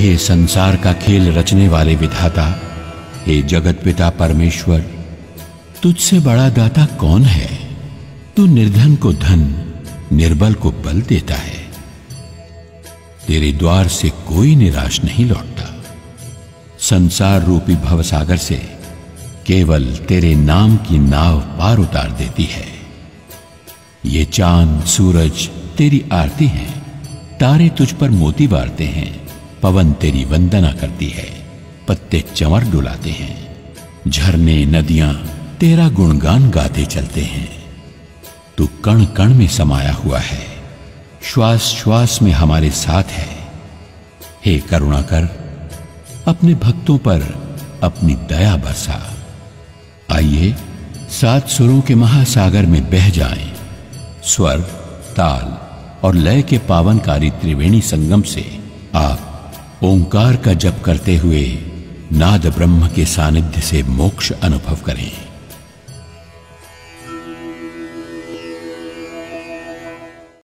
हे संसार का खेल रचने वाले विधाता, हे जगत पिता परमेश्वर, तुझसे बड़ा दाता कौन है? तू निर्धन को धन, निर्बल को बल देता है। तेरे द्वार से कोई निराश नहीं लौटता। संसार रूपी भवसागर से केवल तेरे नाम की नाव पार उतार देती है। ये चांद सूरज तेरी आरती है, तारे तुझ पर मोती वारते हैं, पवन तेरी वंदना करती है, पत्ते चंवर डुलाते हैं, झरने नदियां तेरा गुणगान गाते चलते हैं। तू कण कण में समाया हुआ है, श्वास श्वास में हमारे साथ है। हे करुणाकर, अपने भक्तों पर अपनी दया बरसा। आइए 7 सुरों के महासागर में बह जाएं। स्वर, ताल और लय के पावनकारी त्रिवेणी संगम से आप ओंकार का जप करते हुए नाद ब्रह्म के सानिध्य से मोक्ष अनुभव करें।